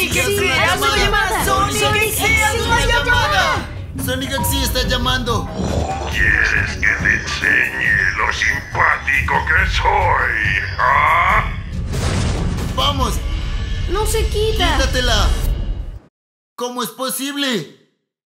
Sonic X, haz una llamada. Sonic X, haz una llamada. Sonic X está llamando. ¿Quieres que te enseñe lo simpático que soy? ¿Ah? ¡Vamos! No se quita. ¡Quítatela! ¿Cómo es posible?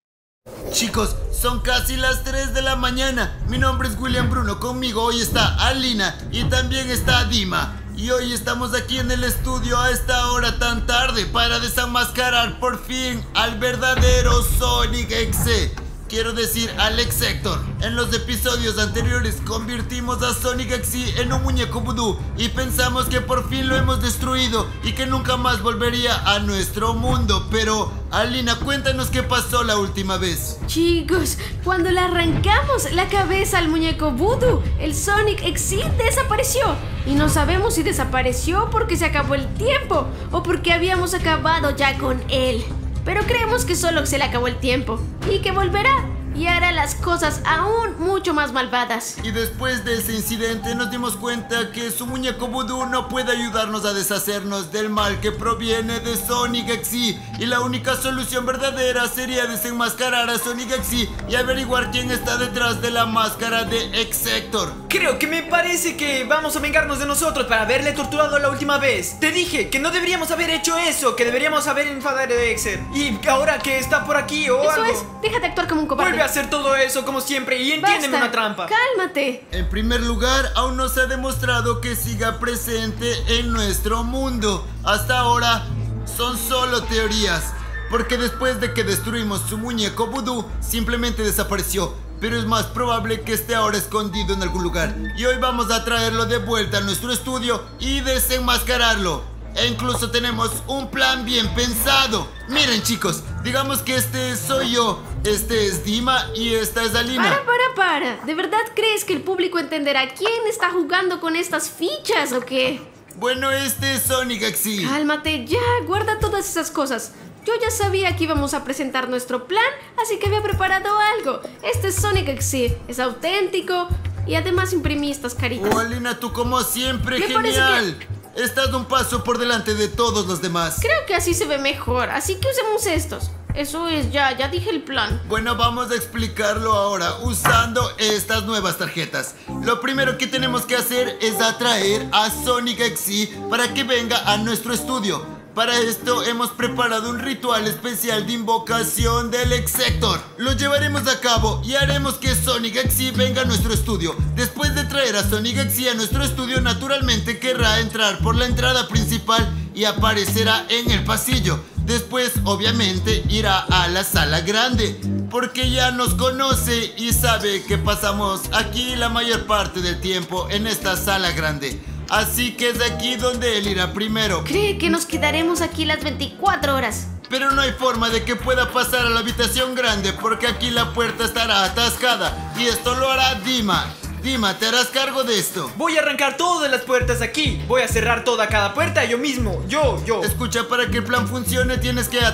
Chicos, son casi las 3 de la mañana. Mi nombre es William Bruno. Conmigo hoy está Alina y también está Dima. Y hoy estamos aquí en el estudio a esta hora tan tarde para desenmascarar por fin al verdadero Sonic X. Quiero decir, al X-Sector. En los episodios anteriores convertimos a Sonic X en un muñeco vudú y pensamos que por fin lo hemos destruido y que nunca más volvería a nuestro mundo. Pero, Alina, cuéntanos qué pasó la última vez. Chicos, cuando le arrancamos la cabeza al muñeco Voodoo, el Sonic X desapareció. Y no sabemos si desapareció porque se acabó el tiempo o porque habíamos acabado ya con él. Pero creemos que solo se le acabó el tiempo y que volverá y hará las cosas aún mucho más malvadas. Y después de ese incidente nos dimos cuenta que su muñeco vudú no puede ayudarnos a deshacernos del mal que proviene de Sonic X. Y la única solución verdadera sería desenmascarar a Sonic X y averiguar quién está detrás de la máscara de X-Sector. Creo que me parece que vamos a vengarnos de nosotros para haberle torturado la última vez. Te dije que no deberíamos haber hecho eso, que deberíamos haber enfadado a Exer. Y ahora que está por aquí o Eso algo, es, déjate actuar como un cobarde. vuelve a hacer todo eso como siempre y entiéndeme Basta, una trampa. cálmate. En primer lugar, aún no se ha demostrado que siga presente en nuestro mundo. Hasta ahora son solo teorías, porque después de que destruimos su muñeco vudú, simplemente desapareció. Pero es más probable que esté ahora escondido en algún lugar. Y hoy vamos a traerlo de vuelta a nuestro estudio y desenmascararlo. E incluso tenemos un plan bien pensado. Miren, chicos, digamos que este soy yo, este es Dima y esta es Alina. Para. ¿De verdad crees que el público entenderá quién está jugando con estas fichas o qué? Bueno, este es Sonic X. Cálmate ya, guarda todas esas cosas. Yo ya sabía que íbamos a presentar nuestro plan, así que había preparado algo. Este es Sonic X, es auténtico y además imprimí estas caritas. Oh, Alina, tú como siempre, Me parece genial. Estás un paso por delante de todos los demás. Creo que así se ve mejor, así que usemos estos. Eso es, ya dije el plan. Bueno, vamos a explicarlo ahora usando estas nuevas tarjetas. Lo primero que tenemos que hacer es atraer a Sonic X para que venga a nuestro estudio. Para esto hemos preparado un ritual especial de invocación del X-Sector. Lo llevaremos a cabo y haremos que Sonic X venga a nuestro estudio. Después de traer a Sonic X a nuestro estudio, naturalmente querrá entrar por la entrada principal y aparecerá en el pasillo. Después, obviamente, irá a la sala grande, porque ya nos conoce y sabe que pasamos aquí la mayor parte del tiempo en esta sala grande. Así que es aquí donde él irá primero. Cree que nos quedaremos aquí las 24 horas. Pero no hay forma de que pueda pasar a la habitación grande porque aquí la puerta estará atascada. Y esto lo hará Dima. Dima, ¿te harás cargo de esto? Voy a arrancar todas las puertas aquí. Voy a cerrar cada puerta yo mismo. Yo. Escucha, para que el plan funcione tienes que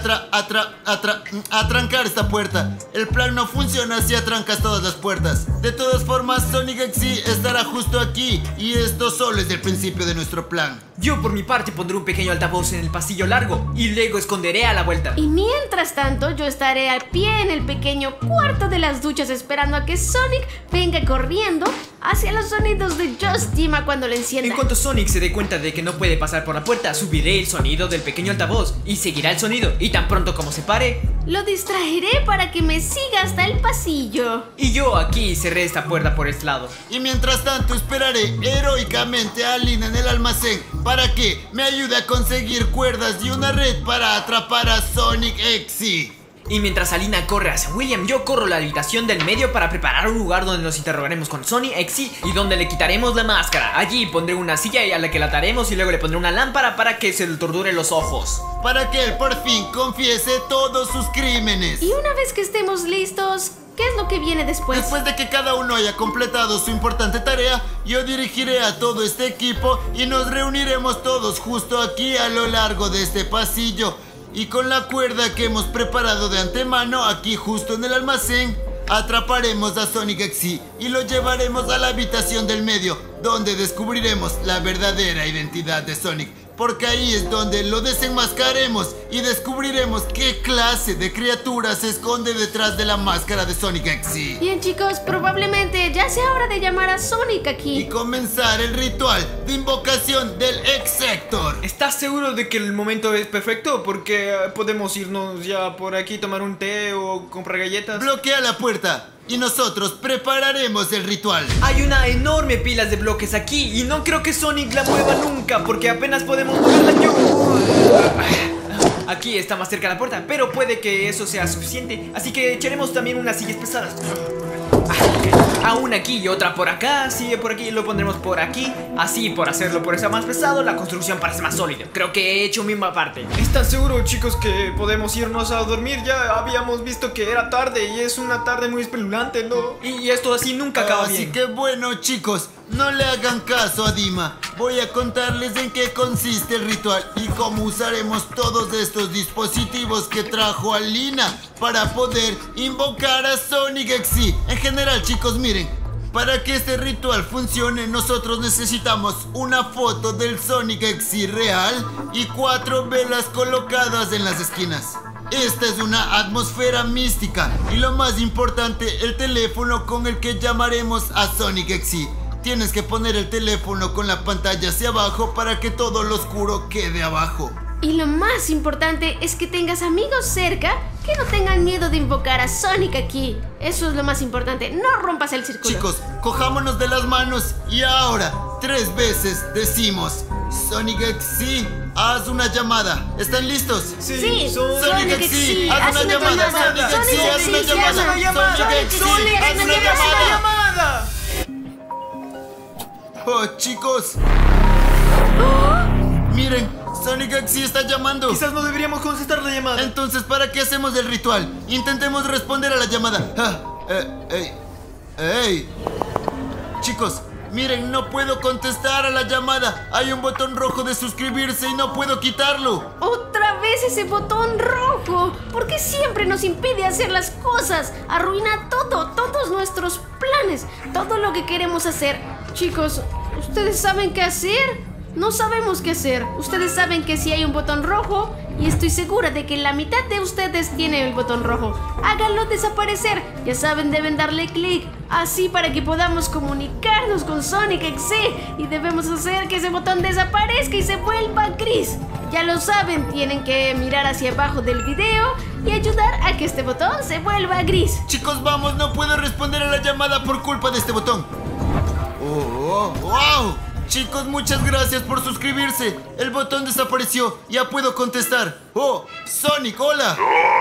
atrancar esta puerta. El plan no funciona si atrancas todas las puertas. De todas formas, Sonic X estará justo aquí. Y esto solo es el principio de nuestro plan. Yo por mi parte pondré un pequeño altavoz en el pasillo largo y luego esconderé a la vuelta. Y mientras tanto, yo estaré al pie en el pequeño cuarto de las duchas esperando a que Sonic venga corriendo hacia los sonidos de Just Dima cuando lo encienda. En cuanto Sonic se dé cuenta de que no puede pasar por la puerta, subiré el sonido del pequeño altavoz y seguirá el sonido. Y tan pronto como se pare, lo distraeré para que me siga hasta el pasillo. Y yo aquí cerré esta puerta por este lado. Y mientras tanto esperaré heroicamente a Alina en el almacén para que me ayude a conseguir cuerdas y una red para atrapar a Sonic X. Y mientras Alina corre hacia William, yo corro a la habitación del medio para preparar un lugar donde nos interrogaremos con Sonic X y donde le quitaremos la máscara. Allí pondré una silla a la que la ataremos y luego le pondré una lámpara para que se le torture los ojos. Para que él por fin confiese todos sus crímenes. Y una vez que estemos listos, ¿qué es lo que viene después? Después de que cada uno haya completado su importante tarea, yo dirigiré a todo este equipo y nos reuniremos todos justo aquí a lo largo de este pasillo. Y con la cuerda que hemos preparado de antemano aquí justo en el almacén, atraparemos a Sonic X y lo llevaremos a la habitación del medio, donde descubriremos la verdadera identidad de Sonic. porque ahí es donde lo desenmascaremos y descubriremos qué clase de criatura se esconde detrás de la máscara de Sonic XC. Bien, chicos, probablemente ya sea hora de llamar a Sonic aquí. Y comenzar el ritual de invocación del Exector. ¿Estás seguro de que el momento es perfecto? Porque podemos irnos ya por aquí, tomar un té o comprar galletas. Bloquea la puerta y nosotros prepararemos el ritual. Hay una enorme pila de bloques aquí y no creo que Sonic la mueva nunca porque apenas podemos moverla yo. Aquí está más cerca de la puerta, pero puede que eso sea suficiente. Así que echaremos también unas sillas pesadas. Aún aquí y otra por acá. Sigue por aquí, lo pondremos por aquí. Así, por hacerlo por eso más pesado, la construcción parece más sólida. Creo que he hecho mi parte. ¿Están seguros, chicos, que podemos irnos a dormir? Ya habíamos visto que era tarde y es una tarde muy espeluznante, ¿no? Y esto así nunca acaba bien. Así que bueno, chicos, no le hagan caso a Dima. Voy a contarles en qué consiste el ritual y cómo usaremos todos estos dispositivos que trajo Alina para poder invocar a Sonic XC. En general, chicos, miren, para que este ritual funcione, nosotros necesitamos una foto del Sonic XC real y 4 velas colocadas en las esquinas. Esta es una atmósfera mística y lo más importante, el teléfono con el que llamaremos a Sonic XC. Tienes que poner el teléfono con la pantalla hacia abajo para que todo lo oscuro quede abajo. Y lo más importante es que tengas amigos cerca que no tengan miedo de invocar a Sonic aquí. Eso es lo más importante, no rompas el círculo. Chicos, cojámonos de las manos y ahora 3 veces decimos: Sonic XC, haz una llamada. ¿Están listos? Sí, Sonic XC, haz una llamada. Sonic XC, haz una llamada. Sonic XC, haz una llamada. Oh, chicos. Miren, Sonic XC está llamando. Quizás no deberíamos contestar la llamada. Entonces, ¿para qué hacemos el ritual? Intentemos responder a la llamada. Chicos, miren, no puedo contestar a la llamada. Hay un botón rojo de suscribirse y no puedo quitarlo. Otra vez ese botón rojo. ¿Por qué siempre nos impide hacer las cosas? Arruina todo, todos nuestros planes, todo lo que queremos hacer. Chicos, ¿ustedes saben qué hacer? No sabemos qué hacer. Ustedes saben que si hay un botón rojo, y estoy segura de que la mitad de ustedes tiene el botón rojo, háganlo desaparecer. Ya saben, deben darle clic así para que podamos comunicarnos con Sonic XC. Y debemos hacer que ese botón desaparezca y se vuelva gris. Ya lo saben, tienen que mirar hacia abajo del video y ayudar a que este botón se vuelva gris. Chicos, vamos, no puedo responder a la llamada por culpa de este botón. ¡Wow! Chicos, muchas gracias por suscribirse. El botón desapareció. Ya puedo contestar. ¡Oh! Sonic, hola.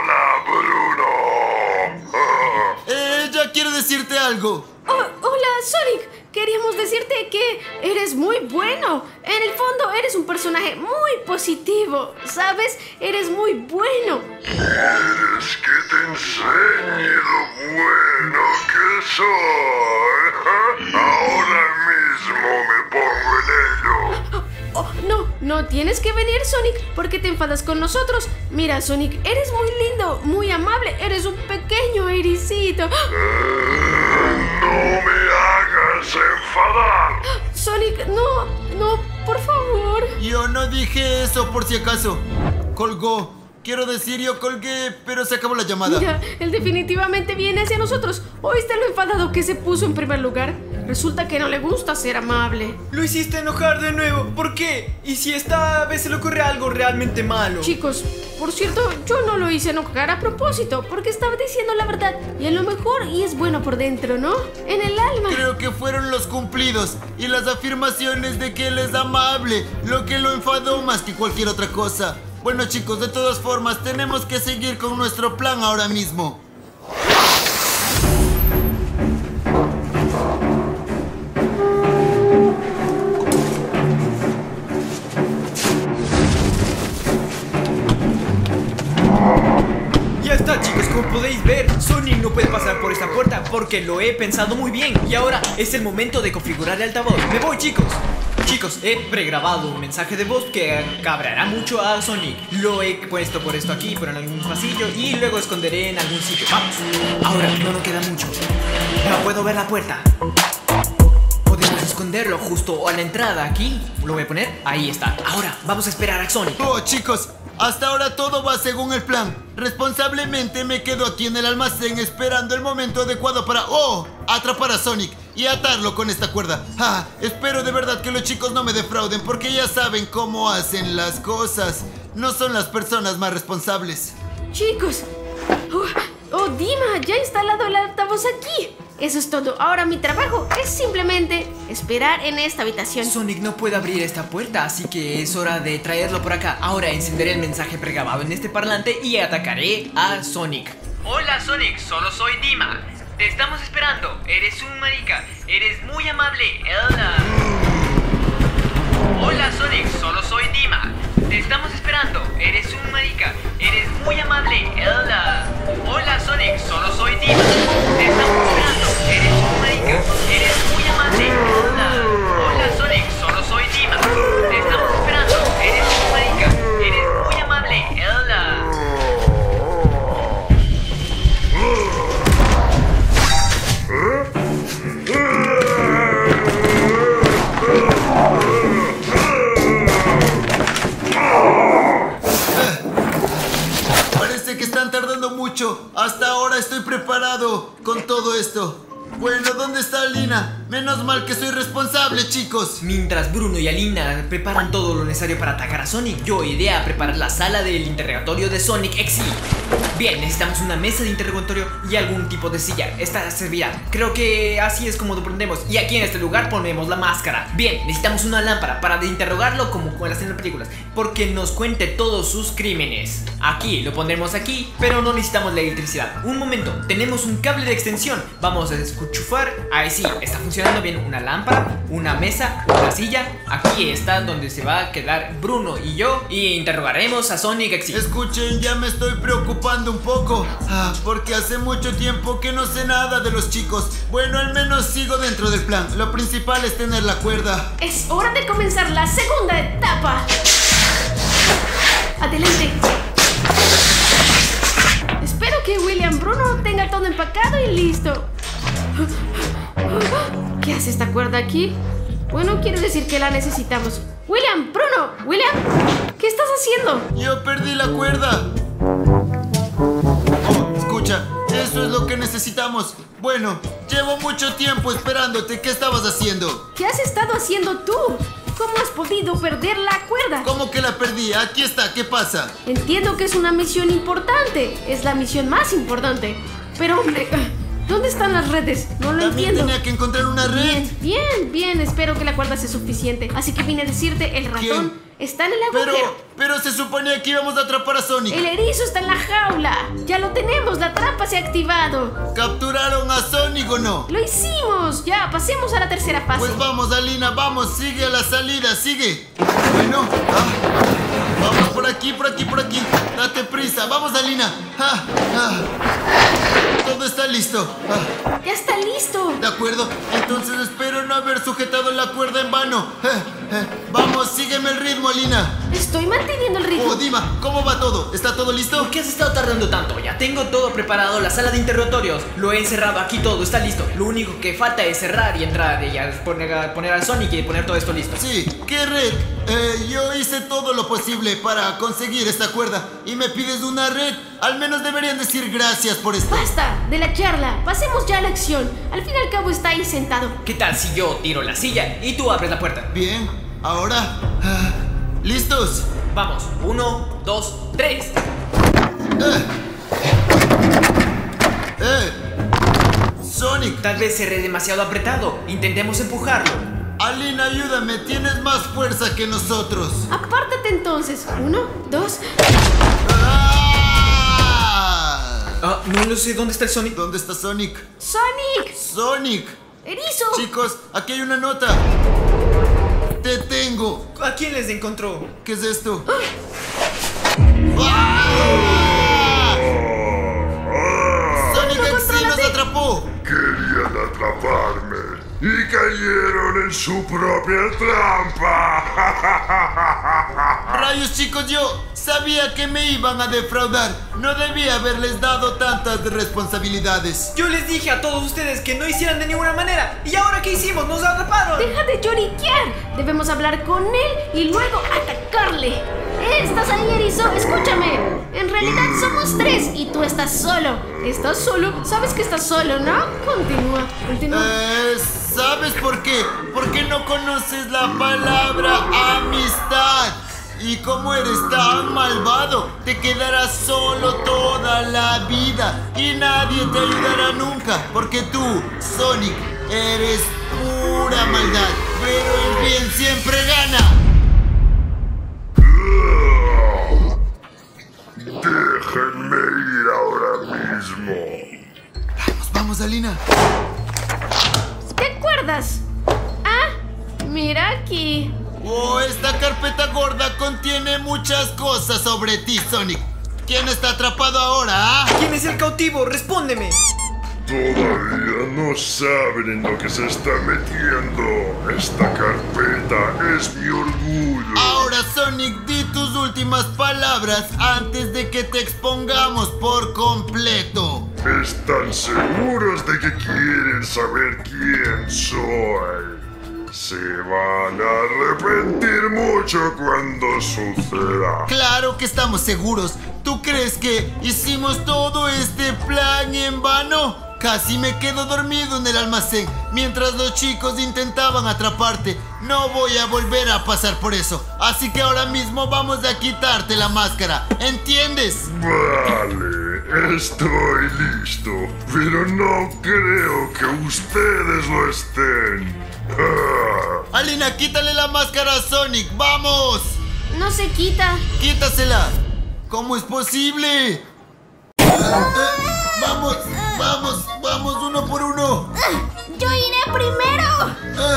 Hola, Bruno. Ella quiere decirte algo. Hola, Sonic. Queríamos decirte que eres muy bueno. En el fondo eres un personaje muy positivo, ¿sabes? Eres muy bueno. ¿Quieres que te enseñe lo bueno que soy? Ahora mismo me pongo en ello. Oh, no tienes que venir, Sonic, porque te enfadas con nosotros. Mira, Sonic, eres muy lindo, muy amable. Eres un pequeño ericito. No me hagas enfadar. Sonic, no, por favor. Yo no dije eso por si acaso. Colgó. Quiero decir, yo colgué, pero se acabó la llamada. Mira, él definitivamente viene hacia nosotros. ¿Oíste lo enfadado que se puso en primer lugar? Resulta que no le gusta ser amable. Lo hiciste enojar de nuevo. ¿Por qué? ¿Y si esta vez se le ocurre algo realmente malo? Chicos, por cierto, yo no lo hice enojar a propósito, porque estaba diciendo la verdad. Y a lo mejor, y es bueno por dentro, ¿no? En el alma. Creo que fueron los cumplidos y las afirmaciones de que él es amable lo que lo enfadó más que cualquier otra cosa. Bueno, chicos, de todas formas, tenemos que seguir con nuestro plan ahora mismo. Ya está, chicos, como podéis ver, Sonic no puede pasar por esta puerta porque lo he pensado muy bien. Y ahora es el momento de configurar el altavoz. ¡Me voy, chicos! Chicos, he pregrabado un mensaje de voz que cabrará mucho a Sonic. Lo he puesto por esto aquí, por algún pasillo, y luego esconderé en algún sitio. ¡Vamos! Ahora no nos queda mucho. Ya puedo ver la puerta. Podemos esconder esconderlo justo a la entrada. Aquí lo voy a poner. Ahí está. Ahora vamos a esperar a Sonic. Oh, chicos, hasta ahora todo va según el plan. Responsablemente me quedo aquí en el almacén esperando el momento adecuado para, atrapar a Sonic y atarlo con esta cuerda. Espero de verdad que los chicos no me defrauden porque ya saben cómo hacen las cosas. No son las personas más responsables. Chicos. Dima, ya he instalado el altavoz aquí. Eso es todo. Ahora mi trabajo es simplemente esperar en esta habitación. Sonic no puede abrir esta puerta, así que es hora de traerlo por acá. Ahora encenderé el mensaje pregrabado en este parlante y atacaré a Sonic. Hola Sonic, solo soy Dima. Te estamos esperando. Eres un marica. Eres muy amable. Hola. Hola Sonic, solo soy Dima. Te estamos esperando. Eres un marica. Eres muy amable. Hola. Hola Sonic, solo soy Dima. Te estamos esperando. Eres un marica. Eres muy amable. Hola. Hola Sonic, solo soy Dima. Te estamos esperando. Eres un marica. Eres muy amable. Hola. Parece que están tardando mucho. Hasta ahora estoy preparado con todo esto. Bueno, ¿dónde está Alina? Menos mal que soy responsable, chicos. Mientras Bruno y Alina preparan todo lo necesario para atacar a Sonic, yo iré a preparar la sala del interrogatorio de Sonic XY. Bien, necesitamos una mesa de interrogatorio y algún tipo de silla. Esta servirá. Creo que así es como lo prendemos. Y aquí en este lugar ponemos la máscara. Bien, necesitamos una lámpara para interrogarlo como con las en las películas, porque nos cuente todos sus crímenes. Aquí, lo pondremos aquí, pero no necesitamos la electricidad. Un momento, tenemos un cable de extensión. Vamos a escuchufar. Ahí sí, está funcionando bien. Una lámpara, una mesa, una silla. Aquí está donde se va a quedar Bruno y yo y interrogaremos a Sonic XY. Escuchen, ya me estoy preocupando un poco, porque hace mucho tiempo que no sé nada de los chicos. Bueno, al menos sigo dentro del plan. Lo principal es tener la cuerda. Es hora de comenzar la segunda etapa. Adelante. Espero que William Bruno tenga todo empacado y listo. ¿Qué hace esta cuerda aquí? Bueno, quiere decir que la necesitamos. William, Bruno, William, ¿qué estás haciendo? Yo perdí la cuerda. Escucha, eso es lo que necesitamos. Bueno, llevo mucho tiempo esperándote. ¿Qué estabas haciendo? ¿Qué has estado haciendo tú? ¿Cómo has podido perder la cuerda? ¿Cómo que la perdí? Aquí está, ¿qué pasa? Entiendo que es una misión importante. Es la misión más importante. Pero, hombre, ¿dónde están las redes? No lo También entiendo. tenía que encontrar una red. Bien. Espero que la cuerda sea suficiente. Así que vine a decirte, el ratón está en el agujero. Pero se suponía que íbamos a atrapar a Sonic. El erizo está en la jaula. Ya lo tenemos, la trampa se ha activado. ¿Capturaron a Sonic o no? Lo hicimos. Ya, pasemos a la tercera fase. Pues vamos, Alina, vamos, sigue a la salida, sigue. Bueno, vamos por aquí. Date prisa, vamos, Alina. Todo está listo. Ya está listo. De acuerdo, entonces espero no haber sujetado la cuerda en vano. Vamos, sígueme el ritmo, Alina. Estoy manteniendo el ritmo. Dima, ¿cómo va todo? ¿Está todo listo? ¿Por qué has estado tardando tanto? Ya tengo todo preparado, la sala de interrogatorios. Lo he encerrado aquí, todo está listo. Lo único que falta es cerrar y entrar y ya poner al Sonic y poner todo esto listo. Sí, ¿qué red? Yo hice todo lo posible para conseguir esta cuerda y me pides una red. Al menos deberían decir gracias por esto. Basta de la charla, pasemos ya a la acción. Al fin y al cabo está ahí sentado. ¿Qué tal si yo tiro la silla y tú abres la puerta? Bien, ahora... ¿listos? Vamos, 1, 2, 3. Sonic. Tal vez cerré demasiado apretado. Intentemos empujarlo. Alina, ayúdame, tienes más fuerza que nosotros. Apártate entonces. 1, 2. No lo sé, ¿dónde está el Sonic? ¿Dónde está Sonic? ¡Sonic! ¡Sonic! ¡Erizo! Chicos, aquí hay una nota. ¡Te tengo! ¿A quién les encontró? ¿Qué es esto? ¡Sonic XY nos atrapó! Querían atraparme y cayeron en su propia trampa. ¡Rayos, chicos! Yo Sabía que me iban a defraudar. No debía haberles dado tantas responsabilidades. Yo les dije a todos ustedes que no hicieran de ninguna manera. ¿Y ahora qué hicimos? ¡Nos atraparon! Deja de lloriquear. Debemos hablar con él y luego atacarle. ¿Estás ahí, Erizo? Escúchame. En realidad somos 3 y tú estás solo. ¿Estás solo? ¿Sabes que estás solo, no? Continúa. ¿Sabes por qué? Porque no conoces la palabra amistad. Y como eres tan malvado, te quedarás solo toda la vida y nadie te ayudará nunca, porque tú, Sonic, eres pura maldad, pero el bien siempre gana. Déjenme ir ahora mismo. Vamos, Alina. ¿Te acuerdas? Ah, mira aquí. Oh, esta carpeta gorda contiene muchas cosas sobre ti, Sonic. ¿Quién está atrapado ahora, ah? ¿Quién es el cautivo? ¡Respóndeme! Todavía no saben en lo que se está metiendo. Esta carpeta es mi orgullo. Ahora, Sonic, di tus últimas palabras antes de que te expongamos por completo. ¿Están seguros de que quieren saber quién soy? Se van a arrepentir mucho cuando suceda. Claro que estamos seguros. ¿Tú crees que hicimos todo este plan en vano? Casi me quedo dormido en el almacén mientras los chicos intentaban atraparte. No voy a volver a pasar por eso. Así que ahora mismo vamos a quitarte la máscara. ¿Entiendes? Vale, estoy listo. Pero no creo que ustedes lo estén. Alina, quítale la máscara a Sonic. ¡Vamos! No se quita. ¡Quítasela! ¿Cómo es posible? Vamos, uno por uno. ¡Yo iré primero!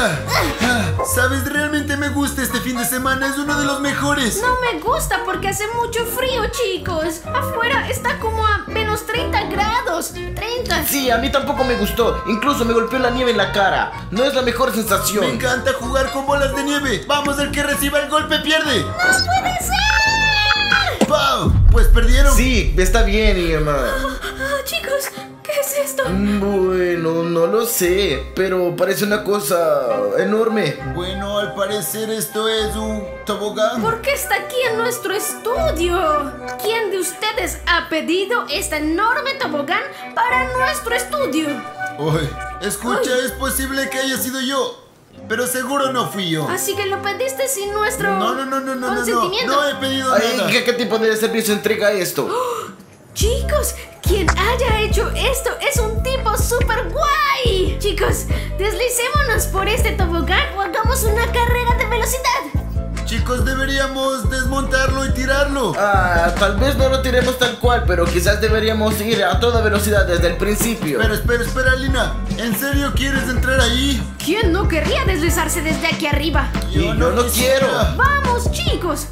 ¿Sabes? Realmente me gusta este fin de semana. Es uno de los mejores. No me gusta porque hace mucho frío, chicos. Afuera está como a menos 30 grados. 30. Sí, a mí tampoco me gustó. Incluso me golpeó la nieve en la cara. No es la mejor sensación. Me encanta jugar con bolas de nieve. Vamos, el que reciba el golpe pierde. ¡No puede ser! ¡Pau! Pues perdieron. Sí, está bien, Irma. Chicos, ¿qué es esto? Bueno, no lo sé, pero parece una cosa enorme. Bueno, al parecer esto es un tobogán. ¿Por qué está aquí en nuestro estudio? ¿Quién de ustedes ha pedido este enorme tobogán para nuestro estudio? Oye, escucha, es posible que haya sido yo, pero seguro no fui yo. Así que lo pediste sin nuestro No, consentimiento. no he pedido nada. ¿Qué tipo de servicio entrega esto? Chicos, quien haya hecho esto es un tipo súper guay. Chicos, deslicémonos por este tobogán o hagamos una carrera de velocidad. Chicos, deberíamos desmontarlo y tirarlo. Tal vez no lo tiremos tal cual, pero quizás deberíamos ir a toda velocidad desde el principio. Espera, Alina. ¿En serio quieres entrar ahí? ¿Quién no querría deslizarse desde aquí arriba? Yo no quiero. ¡Vamos, chicos!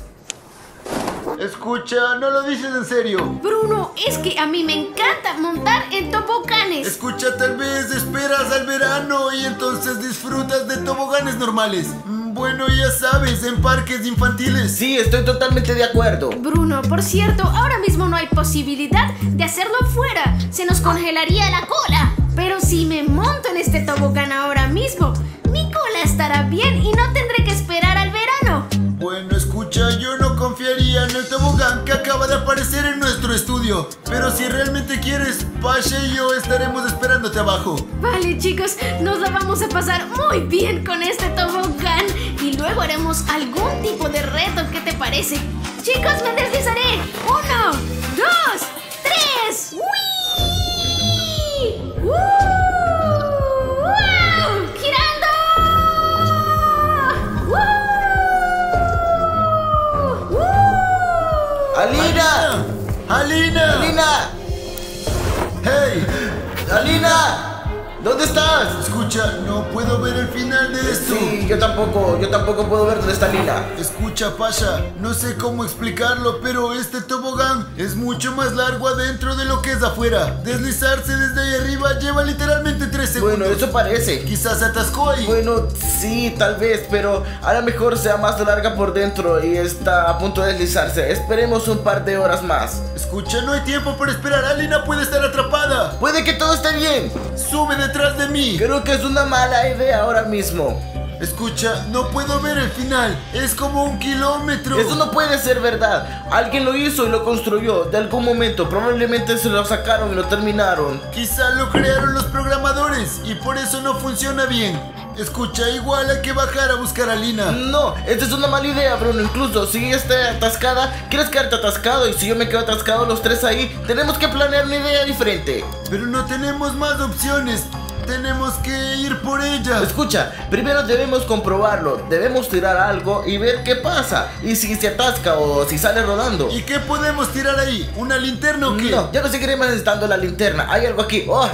Escucha, no lo dices en serio. Bruno, es que a mí me encanta montar en toboganes. Escucha, tal vez esperas al verano y entonces disfrutas de toboganes normales. Bueno, ya sabes, en parques infantiles. Sí, estoy totalmente de acuerdo. Bruno, por cierto, ahora mismo no hay posibilidad de hacerlo afuera. Se nos congelaría la cola. Pero si me monto en este tobogán ahora mismo, mi cola estará bien y no tendré que esperar al verano. Bueno, escucha, yo no confiaría en el tobogán que acaba de aparecer en nuestro estudio. Pero si realmente quieres, Pasha y yo estaremos esperándote abajo. Vale, chicos, nos la vamos a pasar muy bien con este tobogán. Y luego haremos algún tipo de reto, ¿qué te parece? Chicos, me deslizaré. 1, 2, 3. ¡Wii! ¡Wow! ¡Girando! ¡Woo! ¡Alina! ¡Alina! ¡Hey! ¡Alina! ¿Dónde estás? Escucha, no puedo ver el final de esto. Sí, yo tampoco puedo ver dónde está Lina. Escucha, Pasha, no sé cómo explicarlo, pero este tobogán es mucho más largo adentro de lo que es afuera. Deslizarse desde ahí arriba lleva literalmente 3 segundos. Bueno, eso parece. Quizás se atascó ahí. Bueno, sí, tal vez, pero a lo mejor sea más larga por dentro y está a punto de deslizarse. Esperemos un par de horas más. Escucha, no hay tiempo para esperar. Alina puede estar atrapada. Puede que todo esté bien. Sube detrás de mí. Creo que es una mala idea ahora mismo. Escucha, no puedo ver el final. Es como 1 kilómetro. Eso no puede ser verdad. Alguien lo hizo y lo construyó de algún momento. Probablemente se lo sacaron y lo terminaron. Quizá lo crearon los programadores y por eso no funciona bien. Escucha, igual hay que bajar a buscar a Lina. No, esta es una mala idea, Bruno. Incluso si ella está atascada, ¿quieres quedarte atascado? Y si yo me quedo atascado, los tres ahí, tenemos que planear una idea diferente. Pero no tenemos más opciones. Tenemos que ir por ella. Escucha, primero debemos comprobarlo. Debemos tirar algo y ver qué pasa. Y si se atasca o si sale rodando. ¿Y qué podemos tirar ahí? ¿Una linterna o qué? No, ya no seguiremos necesitando la linterna. Hay algo aquí. ¡Oh!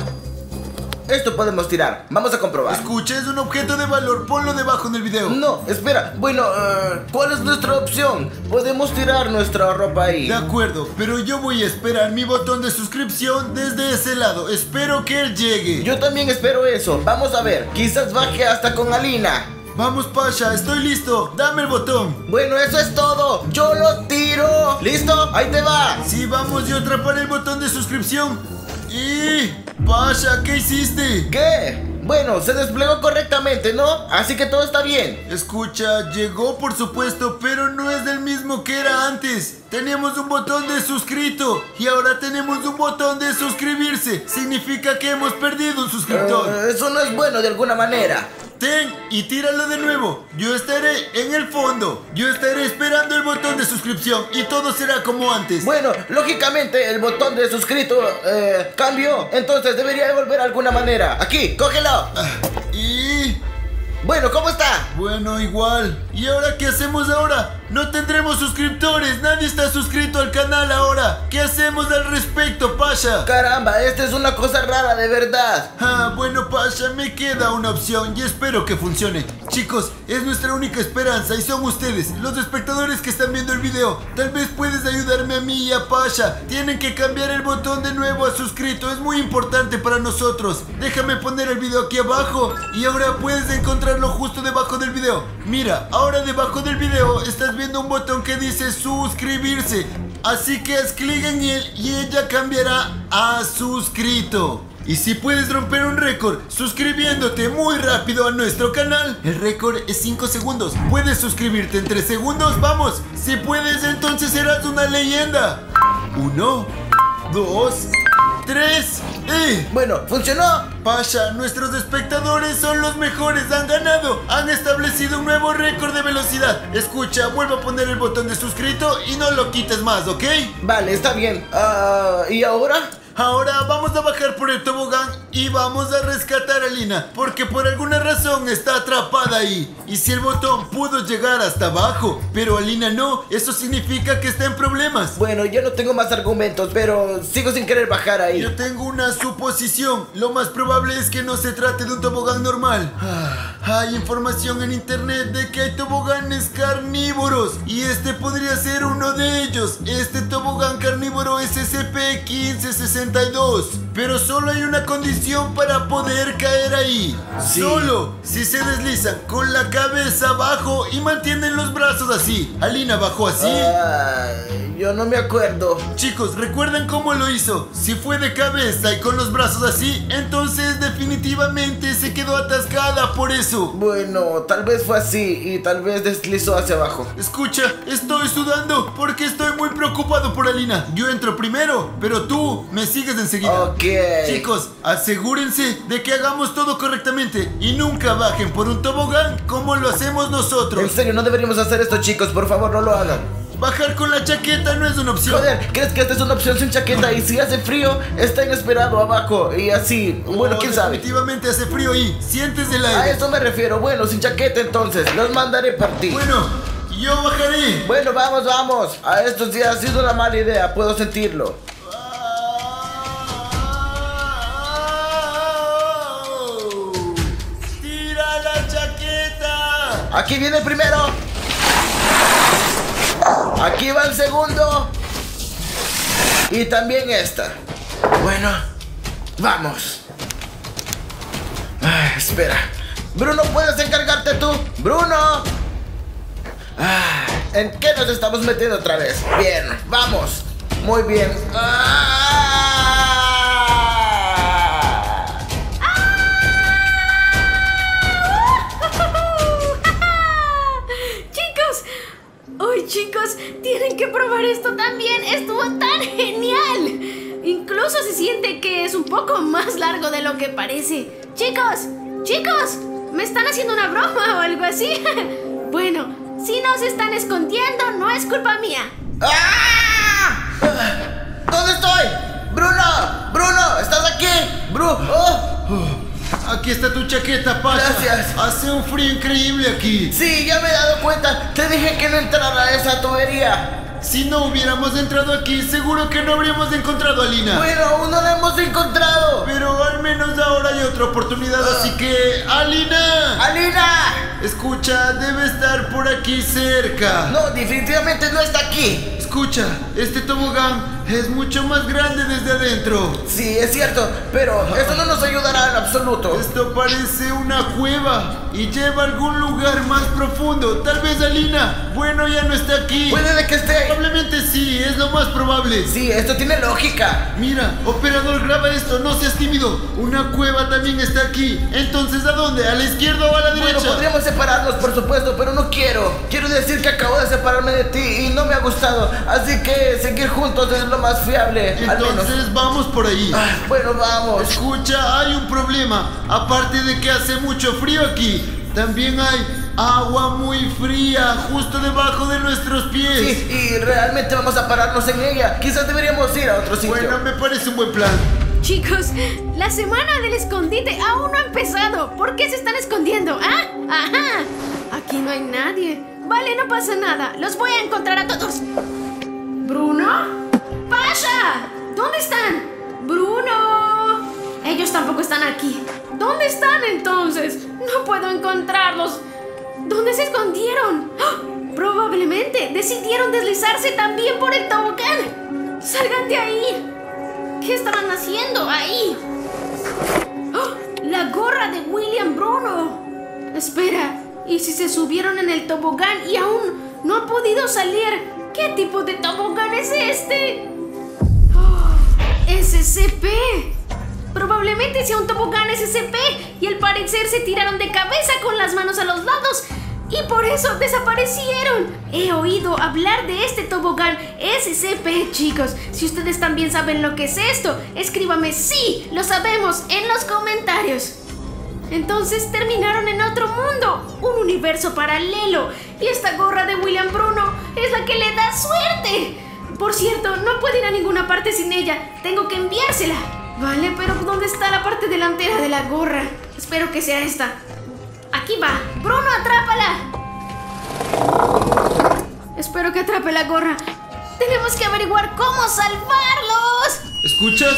Esto podemos tirar. Vamos a comprobar. Escucha, es un objeto de valor. Ponlo debajo en el video. No, espera. Bueno, ¿cuál es nuestra opción? Podemos tirar nuestra ropa ahí. De acuerdo, pero yo voy a esperar mi botón de suscripción desde ese lado. Espero que él llegue. Yo también espero eso. Vamos a ver. Quizás baje hasta con Alina. Vamos, Pasha, estoy listo. Dame el botón. Bueno, eso es todo. Yo lo tiro. ¿Listo? Ahí te va. Sí, vamos, yo atraparé el botón de suscripción. Y... Pasha, ¿qué hiciste? ¿Qué? Bueno, se desplegó correctamente, ¿no? Así que todo está bien. Escucha, llegó por supuesto, pero no es del mismo que era antes. Teníamos un botón de suscrito y ahora tenemos un botón de suscribirse. Significa que hemos perdido un suscriptor. Eso no es bueno de alguna manera. Ten y tíralo de nuevo. Yo estaré en el fondo. Yo estaré esperando el botón de suscripción y todo será como antes. Bueno, lógicamente el botón de suscrito cambió. Entonces debería devolver de alguna manera. Aquí, cógelo. Y... Bueno, ¿cómo está? Bueno, igual. ¿Y ahora qué hacemos ahora? No tendremos suscriptores. Nadie está suscrito al canal ahora. ¿Qué hacemos al respecto, Pasha? Caramba, esta es una cosa rara de verdad. Bueno, Pasha, me queda una opción y espero que funcione. Chicos, es nuestra única esperanza y son ustedes, los espectadores que están viendo el video. Tal vez puedes ayudarme a mí y a Pasha. Tienen que cambiar el botón de nuevo a suscrito. Es muy importante para nosotros. Déjame poner el video aquí abajo y ahora puedes encontrarlo justo debajo del video. Mira, ahora debajo del video estás viendo un botón que dice suscribirse. Así que haz clic en él y ella cambiará a suscrito. Y si puedes romper un récord suscribiéndote muy rápido a nuestro canal, el récord es 5 segundos. ¿Puedes suscribirte en 3 segundos? Vamos, si puedes entonces serás una leyenda. 1, 2, 3. Bueno, ¿funcionó? Pasha, nuestros espectadores son los mejores, han ganado. Han establecido un nuevo récord de velocidad. Escucha, vuelvo a poner el botón de suscrito y no lo quites más, ¿ok? Vale, está bien. ¿Y ahora? Ahora vamos a bajar por el tobogán y vamos a rescatar a Lina, porque por alguna razón está atrapada ahí. Y si el botón pudo llegar hasta abajo, pero a Lina no, eso significa que está en problemas. Bueno, yo no tengo más argumentos, pero sigo sin querer bajar ahí. Yo tengo una suposición. Lo más probable es que no se trate de un tobogán normal. Hay información en internet de que hay toboganes carnívoros y este podría ser uno de ellos. Este tobogán carnívoro es SCP-1562. Pero solo hay una condición para poder caer ahí. Sí. Solo si se deslizan con la cabeza abajo y mantienen los brazos así. Alina bajó así. Yo no me acuerdo. Chicos, ¿recuerdan cómo lo hizo? Si fue de cabeza y con los brazos así, entonces definitivamente se quedó atascada por eso. Bueno, tal vez fue así y tal vez deslizó hacia abajo. Escucha, estoy sudando porque estoy muy preocupado por Alina. Yo entro primero, pero tú me sigues enseguida. Ok. Chicos, asegúrense de que hagamos todo correctamente y nunca bajen por un tobogán como lo hacemos nosotros. En serio, no deberíamos hacer esto, chicos. Por favor, no lo hagan. Bajar con la chaqueta no es una opción. Joder, ¿crees que esta es una opción sin chaqueta? Y si hace frío, está inesperado abajo. Y así, bueno, quién sabe. Definitivamente hace frío y sientes el aire. A eso me refiero. Bueno, sin chaqueta entonces. Los mandaré por ti. Bueno, yo bajaré. Bueno, vamos, vamos. A estos días ha sido una mala idea. Puedo sentirlo. Aquí viene el primero. Aquí va el segundo. Y también esta. Bueno, vamos. Espera. Bruno, ¿puedes encargarte tú? ¡Bruno! ¿En qué nos estamos metiendo otra vez? Bien, vamos. Muy bien. Chicos, tienen que probar esto también. Estuvo tan genial. Incluso se siente que es un poco más largo de lo que parece. Chicos, ¿me están haciendo una broma o algo así? Bueno, si nos están escondiendo, no es culpa mía. ¿Dónde estoy? Bruno, ¿estás aquí? Aquí está tu chaqueta, Pasha. Gracias. Hace un frío increíble aquí. Sí, ya me he dado cuenta. Te dije que no entrara a esa tubería. Si no hubiéramos entrado aquí, seguro que no habríamos encontrado a Lina. Bueno, aún no la hemos encontrado. Pero al menos ahora hay otra oportunidad, así que... ¡Alina! ¡Alina! Escucha, debe estar por aquí cerca. No, definitivamente no está aquí. Escucha, este tobogán es mucho más grande desde adentro. Sí, es cierto, pero esto no nos ayudará en absoluto. Esto parece una cueva y lleva a algún lugar más profundo. Tal vez Alina, bueno, ya no está aquí. Puede de que esté ahí. Probablemente sí, es lo más probable. Sí, esto tiene lógica. Mira, operador, graba esto, no seas tímido. Una cueva también está aquí. Entonces, ¿a dónde? ¿A la izquierda o a la derecha? Bueno, podríamos separarnos, por supuesto, pero no quiero. Quiero decir que acabo de separarme de ti y no me ha gustado. Así que seguir juntos es lo más fiable. Entonces vamos por ahí. Bueno, vamos. Escucha, hay un problema. Aparte de que hace mucho frío aquí, también hay agua muy fría justo debajo de nuestros pies. Sí, y realmente vamos a pararnos en ella. Quizás deberíamos ir a otro sitio. Bueno, me parece un buen plan. Chicos, la semana del escondite aún no ha empezado. ¿Por qué se están escondiendo? Ajá. Aquí no hay nadie. Vale, no pasa nada. Los voy a encontrar a todos. ¿Bruno? ¡Pasha! ¿Dónde están? ¡Bruno! Ellos tampoco están aquí. ¿Dónde están entonces? No puedo encontrarlos. ¿Dónde se escondieron? ¡Oh! Probablemente decidieron deslizarse también por el tobogán. ¡Salgan de ahí! ¿Qué estaban haciendo ahí? ¡Oh! La gorra de William Bruno. Espera, ¿y si se subieron en el tobogán y aún no han podido salir? ¿Qué tipo de tobogán es este? ¡Oh! SCP. Probablemente sea un tobogán SCP y al parecer se tiraron de cabeza con las manos a los lados y por eso desaparecieron. He oído hablar de este tobogán SCP, chicos. Si ustedes también saben lo que es esto, escríbame sí, lo sabemos en los comentarios. Entonces terminaron en otro mundo, un universo paralelo, y esta gorra de William Bruno es la que le da suerte. Por cierto, no puedo ir a ninguna parte sin ella, tengo que enviársela. Vale, pero ¿dónde está la parte delantera de la gorra? Espero que sea esta. Aquí va. Bruno, atrápala. Espero que atrape la gorra. Tenemos que averiguar cómo salvarlos. ¿Escuchas?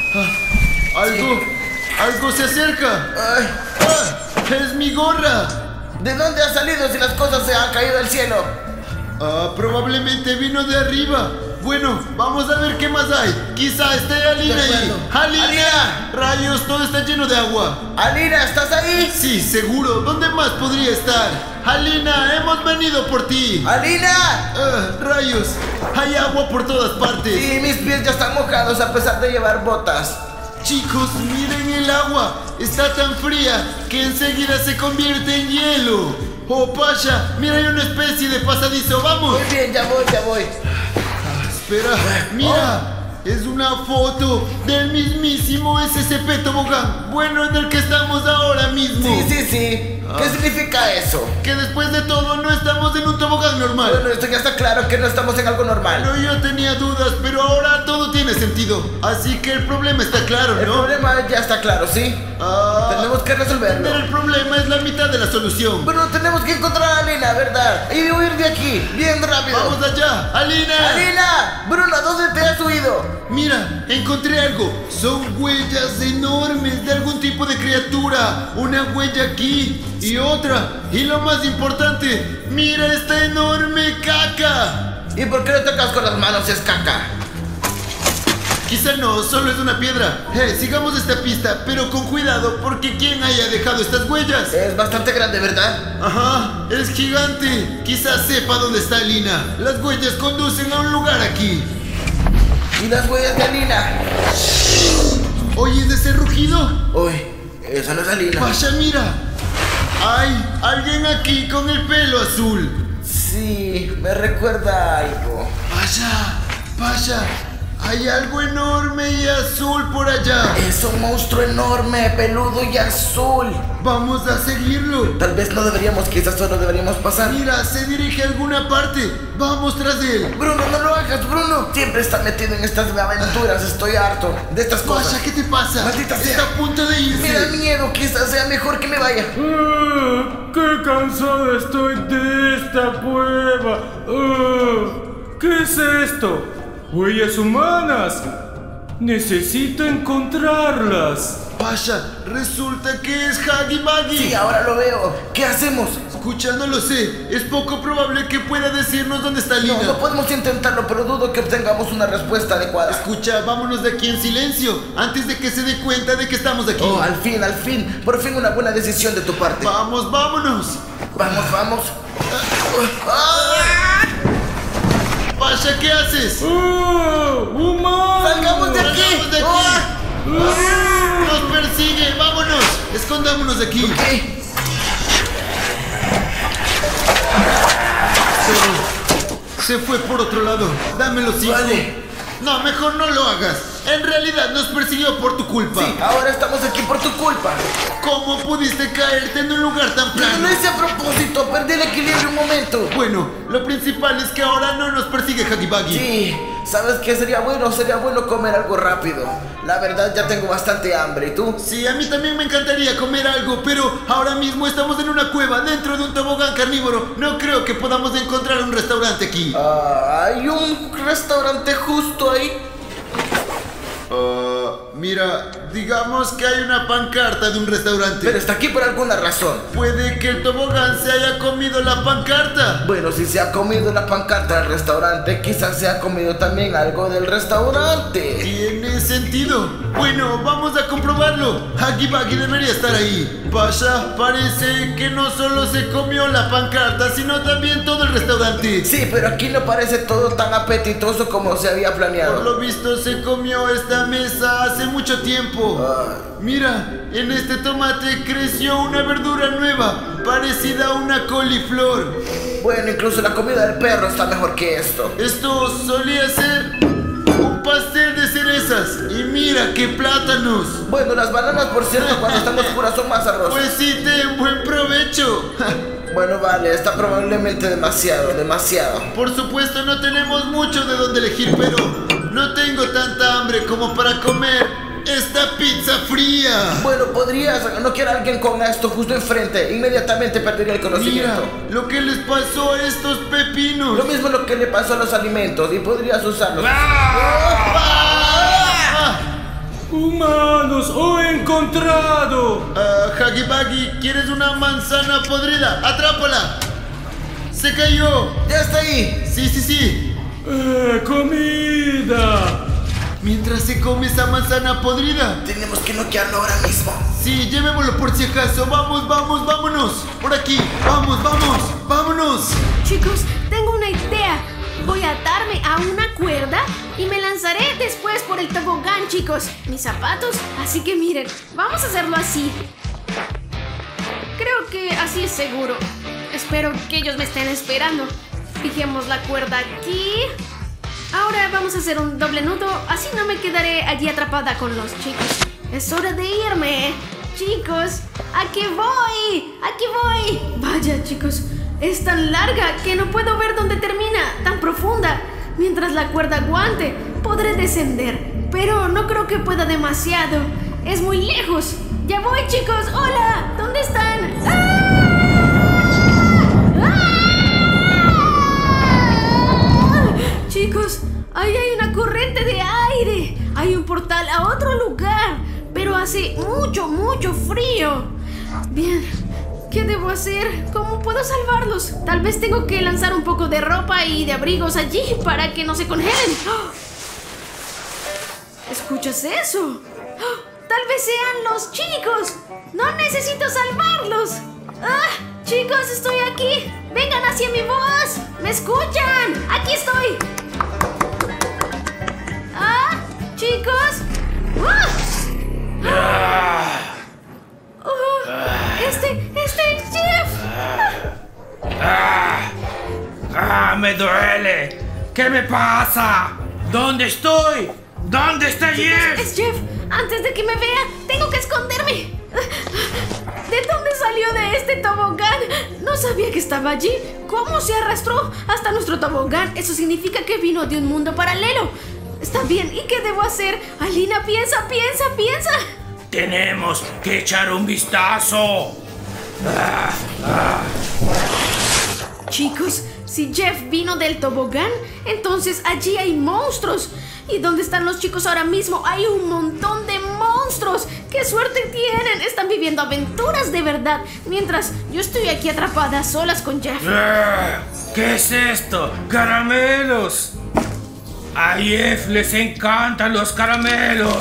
Algo se acerca. ¡Es mi gorra! ¿De dónde ha salido si las cosas se han caído del cielo? Probablemente vino de arriba. Bueno, vamos a ver qué más hay. Quizá esté Alina ahí. ¡Alina! ¡Rayos! Todo está lleno de agua. ¡Alina! ¿Estás ahí? Sí, seguro. ¿Dónde más podría estar? ¡Alina! ¡Hemos venido por ti! ¡Alina! ¡Rayos! Hay agua por todas partes. Sí, mis pies ya están mojados a pesar de llevar botas. Chicos, miren el agua. Está tan fría que enseguida se convierte en hielo. Oh, Pasha, mira, hay una especie de pasadizo. ¡Vamos! Muy bien, ya voy. Espera, mira. Es una foto del mismísimo SCP Tobogán. Bueno, en el que estamos ahora mismo. Sí. ¿Qué significa eso? Que después de todo no estamos en un tobogán normal. Bueno, esto ya está claro que no estamos en algo normal. Pero yo tenía dudas, pero ahora todo tiene sentido. Así que el problema está claro, ¿no? El problema ya está claro, ¿sí? Tenemos que resolverlo. Pero el problema es la mitad de la solución. Bueno, tenemos que encontrar a Alina, ¿verdad? Y huir de aquí, bien rápido. ¡Vamos allá! ¡Alina! ¡Alina! Bruno, ¿dónde te has huido? Mira, encontré algo. Son huellas enormes de algún tipo de criatura. Una huella aquí y otra. Y lo más importante, mira esta enorme caca. ¿Y por qué le tocas con las manos si es caca? Quizá no, solo es una piedra. Sigamos esta pista, pero con cuidado, porque ¿quién haya dejado estas huellas? Es bastante grande, ¿verdad? Ajá, es gigante. Quizás sepa dónde está Lina. Las huellas conducen a un lugar aquí. ¿Y las huellas de Alina? ¿Oyes ese rugido? Uy, esa no es Alina. Vaya, mira. Hay alguien aquí con el pelo azul. Sí, me recuerda a algo. Vaya. Hay algo enorme y azul por allá. Es un monstruo enorme, peludo y azul. Vamos a seguirlo. Tal vez no deberíamos, quizás solo deberíamos pasar. Mira, se dirige a alguna parte. Vamos tras él. Bruno, no lo hagas, Bruno. Siempre está metido en estas aventuras. Estoy harto de estas cosas. Vaya, ¿qué te pasa? Maldita sea. Está a punto de irse. Me da miedo, quizás sea mejor que me vaya. ¡Qué cansado estoy de esta cueva! ¿Qué es esto? ¡Huellas humanas! ¡Necesito encontrarlas! Vaya, resulta que es Huggy Buggy. Sí, ahora lo veo. ¿Qué hacemos? Escucha, no lo sé. Es poco probable que pueda decirnos dónde está Lina. No podemos intentarlo, pero dudo que obtengamos una respuesta adecuada. Escucha, vámonos de aquí en silencio, antes de que se dé cuenta de que estamos aquí. Oh, al fin. Por fin una buena decisión de tu parte. Vámonos. Vamos. Vaya, ¿qué haces? ¡Humano! ¡Salgamos de aquí! ¡Salgamos de aquí! ¡Nos persigue! ¡Vámonos! Escondámonos de aquí. Se fue por otro lado. Dámelo, sí. Vale. No, mejor no lo hagas. En realidad nos persiguió por tu culpa. Sí, ahora estamos aquí por tu culpa. ¿Cómo pudiste caerte en un lugar tan plano? No hice a propósito, perdí el equilibrio un momento. Bueno, lo principal es que ahora no nos persigue Huggy Buggy. Sí, ¿sabes qué sería bueno? Sería bueno comer algo rápido. La verdad ya tengo bastante hambre, ¿y tú? Sí, a mí también me encantaría comer algo, pero ahora mismo estamos en una cueva dentro de un tobogán carnívoro. No creo que podamos encontrar un restaurante aquí. Hay un restaurante justo ahí. Mira, digamos que hay una pancarta de un restaurante. Pero está aquí por alguna razón. Puede que el tobogán se haya comido la pancarta. Bueno, si se ha comido la pancarta del restaurante, quizás se ha comido también algo del restaurante. Tiene sentido. Bueno, vamos a comprobarlo. Huggy Buggy debería estar ahí. Vaya, parece que no solo se comió la pancarta, sino también todo el restaurante. Sí, pero aquí no parece todo tan apetitoso como se había planeado. Por lo visto se comió esta mesa hace mucho tiempo. Mira, en este tomate creció una verdura nueva, parecida a una coliflor. Bueno, incluso la comida del perro está mejor que esto. Esto solía ser un pastel de cerezas. Y mira qué plátanos. Bueno, las bananas, por cierto, cuando están oscuras son más sabrosas. Pues sí, ten buen provecho. Bueno, vale, está probablemente demasiado. Por supuesto no tenemos mucho de dónde elegir, pero no tengo tanta hambre como para comer esta pizza fría. Bueno, podrías, no quiero a alguien con esto justo enfrente. Inmediatamente perdería el conocimiento. Mira, lo que les pasó a estos pepinos. Lo mismo lo que le pasó a los alimentos y podrías usarlos. ¡Humanos! ¡Oh, he encontrado! Huggy Buggy, ¿quieres una manzana podrida? ¡Atrápala! ¡Se cayó! ¡Ya está ahí! Sí. ¡Comida! Mientras se come esa manzana podrida. Tenemos que noquearlo ahora mismo. Sí, llevémoslo por si acaso. Vámonos. Por aquí. Vámonos. Chicos, tengo una idea. Voy a atarme a una cuerda y me lanzaré después por el tobogán, chicos. Mis zapatos, así que miren, vamos a hacerlo así. Creo que así es seguro. Espero que ellos me estén esperando. Fijemos la cuerda aquí. Ahora vamos a hacer un doble nudo, así no me quedaré allí atrapada con los chicos. Es hora de irme. Chicos, aquí voy. Vaya, chicos, es tan larga que no puedo ver dónde termina, tan profunda. Mientras la cuerda aguante, podré descender, pero no creo que pueda demasiado. Es muy lejos. Ya voy, chicos. Hola, ¿dónde están? Chicos, Ahí hay una corriente de aire. Hay un portal a otro lugar, pero hace mucho frío. Bien, ¿qué debo hacer? ¿Cómo puedo salvarlos? Tal vez tengo que lanzar un poco de ropa y de abrigos allí para que no se congelen. ¡Oh! ¿Escuchas eso? ¡Oh! Tal vez sean los chicos. No necesito salvarlos. ¡Ah! Chicos, estoy aquí. Vengan hacia mi voz. ¿Me escuchan? Aquí estoy. ¡Ah! Chicos. Este es Jeff. ¡Me duele! ¿Qué me pasa? ¿Dónde estoy? ¿Dónde está Jeff? Es Jeff. Antes de que me vea, tengo que esconderme. ¿De dónde salió de este tobogán? No sabía que estaba allí. ¿Cómo se arrastró hasta nuestro tobogán? Eso significa que vino de un mundo paralelo. Está bien, ¿y qué debo hacer? Alina, piensa. Tenemos que echar un vistazo. Chicos, si Jeff vino del tobogán, entonces allí hay monstruos. ¿Y dónde están los chicos ahora mismo? Hay un montón de monstruos. ¡Qué suerte tienen! Están viviendo aventuras de verdad, mientras yo estoy aquí atrapada a solas con Jeff. ¿Qué es esto? ¡Caramelos! A Jeff les encantan los caramelos.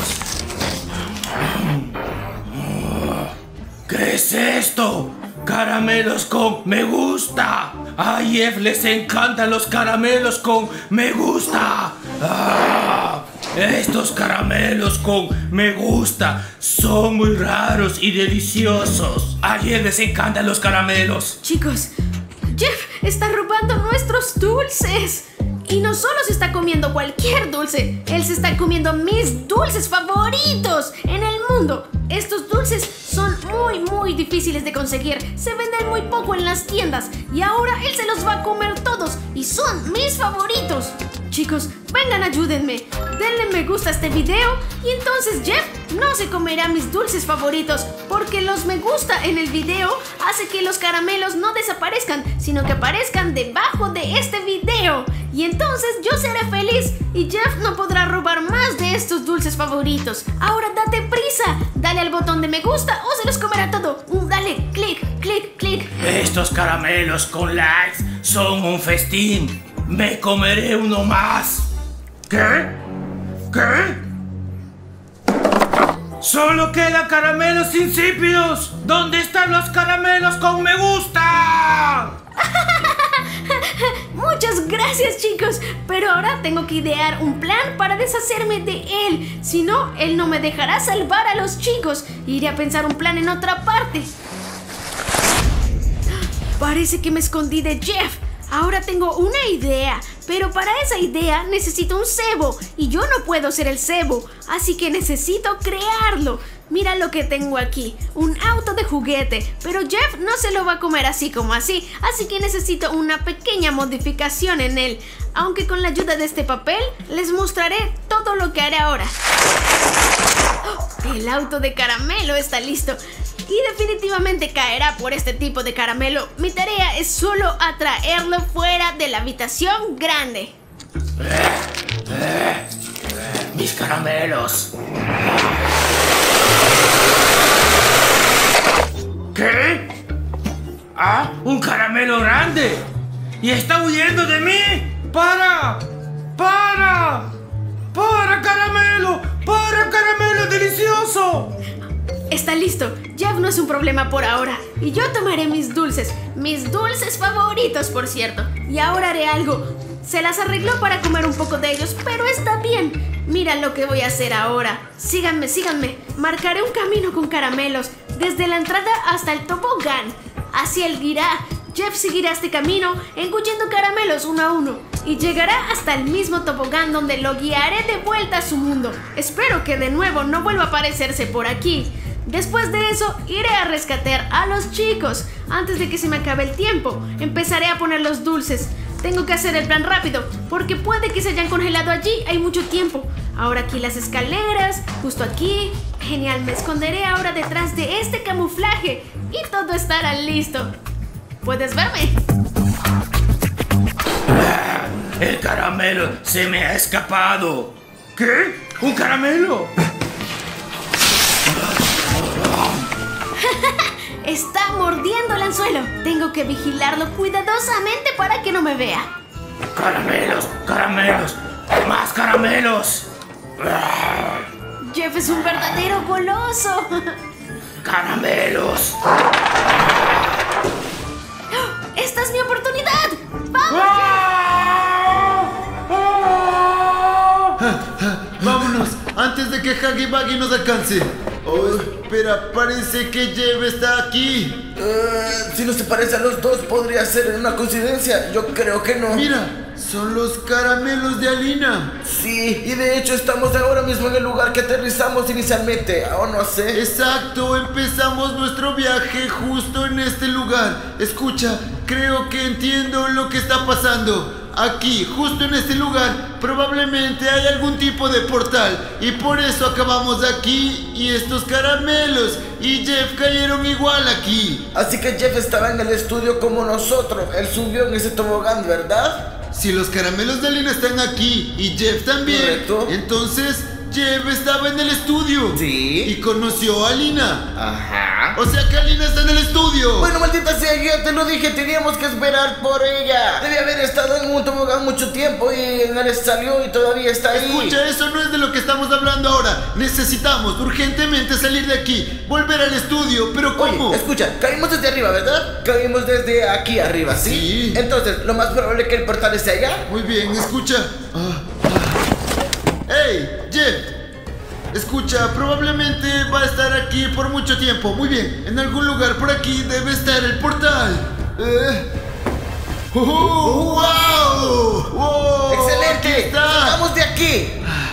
¿Qué es esto? Caramelos con me gusta. A Jeff les encantan los caramelos con me gusta. Estos caramelos con me gusta son muy raros y deliciosos. A Jeff les encantan los caramelos. Chicos, Jeff está robando nuestros dulces. Y no solo se está comiendo cualquier dulce, él se está comiendo mis dulces favoritos en el mundo. Estos dulces son muy difíciles de conseguir, se venden muy poco en las tiendas y ahora él se los va a comer todos y son mis favoritos. Chicos, vengan, ayúdenme, denle me gusta a este video y entonces Jeff no se comerá mis dulces favoritos, porque los me gusta en el video hace que los caramelos no desaparezcan, sino que aparezcan debajo de este video. Y entonces yo seré feliz y Jeff no podrá robar más de estos dulces favoritos. Ahora date prisa, dale al botón de me gusta o se los comerá todo. Dale, clic. Estos caramelos con likes son un festín. Me comeré uno más. ¿Qué? Solo quedan caramelos insípidos. ¿Dónde están los caramelos con me gusta? Muchas gracias, chicos, pero ahora tengo que idear un plan para deshacerme de él. Si no, él no me dejará salvar a los chicos. Iré a pensar un plan en otra parte. Parece que me escondí de Jeff. Ahora tengo una idea, pero para esa idea necesito un cebo y yo no puedo ser el cebo, así que necesito crearlo. Mira lo que tengo aquí, un auto de juguete, pero Jeff no se lo va a comer así como así, así que necesito una pequeña modificación en él. Aunque con la ayuda de este papel les mostraré todo lo que haré ahora. El auto de caramelo está listo. Y definitivamente caerá por este tipo de caramelo. Mi tarea es solo atraerlo fuera de la habitación grande. Mis caramelos. ¿Qué? Un caramelo grande. Y está huyendo de mí. ¡Para, caramelo! ¡Para, caramelo delicioso! Está listo, Jeff no es un problema por ahora. Y yo tomaré mis dulces favoritos, por cierto. Y ahora haré algo. Se las arregló para comer un poco de ellos, pero está bien. Mira lo que voy a hacer ahora. Síganme. Marcaré un camino con caramelos desde la entrada hasta el tobogán. Así él irá. Jeff seguirá este camino engullendo caramelos uno a uno y llegará hasta el mismo tobogán donde lo guiaré de vuelta a su mundo. Espero que de nuevo no vuelva a aparecerse por aquí. Después de eso, iré a rescatar a los chicos. Antes de que se me acabe el tiempo, empezaré a poner los dulces. Tengo que hacer el plan rápido, porque puede que se hayan congelado allí, hay mucho tiempo. Ahora aquí las escaleras, justo aquí. Genial, me esconderé ahora detrás de este camuflaje y todo estará listo. ¿Puedes verme? El caramelo se me ha escapado. ¿Qué? ¿Un caramelo? Está mordiendo el anzuelo. Tengo que vigilarlo cuidadosamente para que no me vea. ¡Caramelos! ¡Caramelos! ¡Más caramelos! Jeff es un verdadero goloso. ¡Caramelos! ¡Esta es mi oportunidad! ¡Vamos! Vámonos, antes de que Huggy Wuggy nos alcance. Oh, espera, parece que Jeff está aquí. Si no se parece a los dos, podría ser una coincidencia. Yo creo que no. Mira, son los caramelos de Alina. Sí, y de hecho estamos ahora mismo en el lugar que aterrizamos inicialmente. Aún no sé. Exacto, empezamos nuestro viaje justo en este lugar. Escucha, creo que entiendo lo que está pasando. Aquí, justo en este lugar, probablemente hay algún tipo de portal. Y por eso acabamos aquí y estos caramelos y Jeff cayeron igual aquí. Así que Jeff estaba en el estudio como nosotros. Él subió en ese tobogán, ¿verdad? Si los caramelos de Alina están aquí y Jeff también, correcto, entonces Jeff estaba en el estudio. Sí. Y conoció a Alina. Ajá. O sea que Alina está en el estudio. Bueno, maldita sea, yo ya te lo dije, teníamos que esperar por ella. Debe haber estado en un tobogán mucho tiempo y él salió y todavía está ahí. Escucha, eso no es de lo que estamos hablando ahora. Necesitamos urgentemente salir de aquí, volver al estudio, pero ¿cómo? Oye, escucha, caímos desde arriba, ¿verdad? Caímos desde aquí arriba, ¿sí? Sí. Entonces, lo más probable es que el portal esté allá. Muy bien, escucha. ¡Hey, Jeff! Escucha, probablemente va a estar aquí por mucho tiempo. Muy bien, en algún lugar por aquí debe estar el portal. ¡Wow! ¡Wow! ¡Excelente! ¡Aquí está! ¡Salgamos de aquí!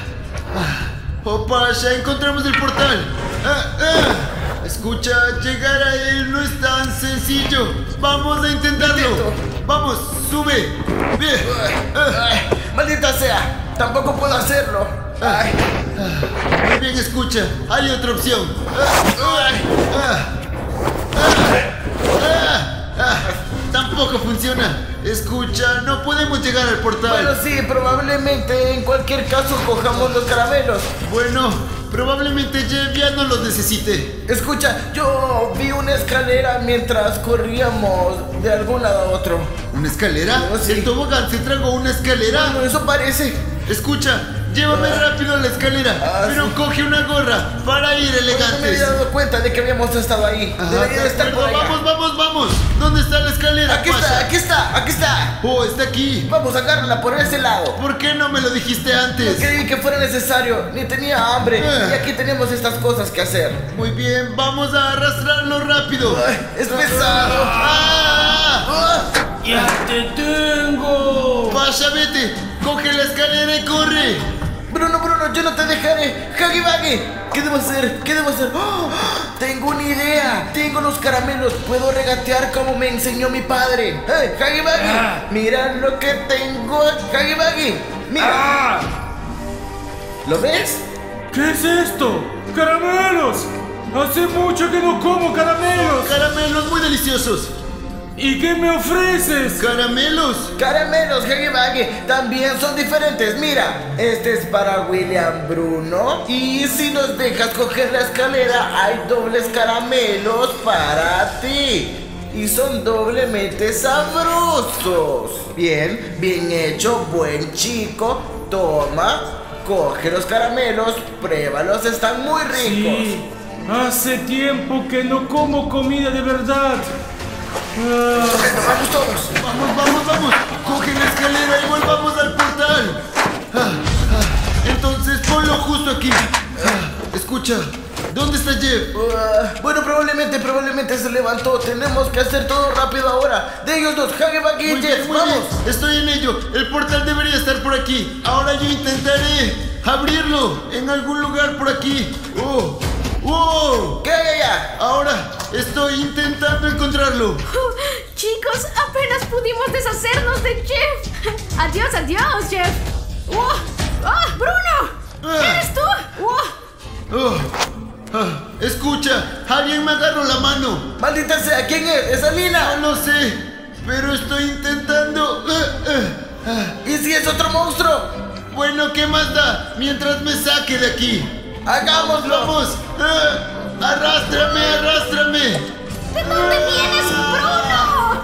Opa, ya encontramos el portal. Escucha, llegar a él no es tan sencillo. Vamos a intentarlo. Intento. Vamos, sube. Bien. Ay, maldita sea, tampoco puedo hacerlo. Ay. Muy bien, escucha, hay otra opción. Tampoco funciona. Escucha, no podemos llegar al portal. Bueno, sí, probablemente en cualquier caso cojamos los caramelos. Bueno, probablemente Jeff ya no los necesite. Escucha, yo vi una escalera mientras corríamos de algún lado a otro. ¿Una escalera? No, sí. ¿El tobogán se tragó una escalera? Bueno, eso parece. Escucha, llévame rápido a la escalera, pero sí. Coge una gorra para ir No me había elegantes. dado cuenta de que habíamos estado ahí. Ajá, Debería de estar por allá. Vamos. ¿Dónde está la escalera? Aquí Pasa. está. Oh, está aquí. Vamos, agárrala por ese lado. ¿Por qué no me lo dijiste antes? No creí que fuera necesario, ni tenía hambre. Y aquí tenemos estas cosas que hacer. Muy bien, vamos a arrastrarlo rápido. Ay, es pesado. ¡Ah! ¡Ya te tengo! Vaya, vete. Coge la escalera y corre. Bruno, yo no te dejaré. Huggy Wuggy, ¿qué debo hacer? ¡Oh! Tengo una idea. Tengo los caramelos. Puedo regatear como me enseñó mi padre. ¡Hey, Huggy Wuggy! Mira lo que tengo, Huggy Wuggy. Mira. ¿Lo ves? ¿Qué es esto? ¡Caramelos! Hace mucho que no como caramelos. Caramelos muy deliciosos. ¿Y qué me ofreces? Caramelos. Caramelos, Huggy Wuggy, también son diferentes. Mira, este es para William Bruno. Y si nos dejas coger la escalera, hay dobles caramelos para ti. Y son doblemente sabrosos. Bien hecho, buen chico. Toma, coge los caramelos, pruébalos, están muy ricos. Sí, hace tiempo que no como comida de verdad. Vamos todos. Vamos. Coge la escalera y volvamos al portal. Entonces ponlo justo aquí. Escucha, ¿dónde está Jeff? Bueno, probablemente se levantó. Tenemos que hacer todo rápido ahora. De ellos dos, Huggy Wuggy y Jeff, Muy vamos. bien. Estoy en ello. El portal debería estar por aquí. Ahora yo intentaré abrirlo en algún lugar por aquí. ¡Wow! ¿Qué hay allá? Ahora estoy intentando encontrarlo. Chicos, apenas pudimos deshacernos de Jeff. Adiós, Jeff. ¡Bruno! ¿Eres tú? Escucha, alguien me agarró la mano. Maldita sea, ¿quién es? ¿Es Alina? No lo sé, pero estoy intentando ¿Y si es otro monstruo? Bueno, ¿qué más da? Mientras me saque de aquí. ¡Hagámoslo! ¡Vamos! ¡Arrástrame, arrástrame! ¿De dónde vienes, Bruno?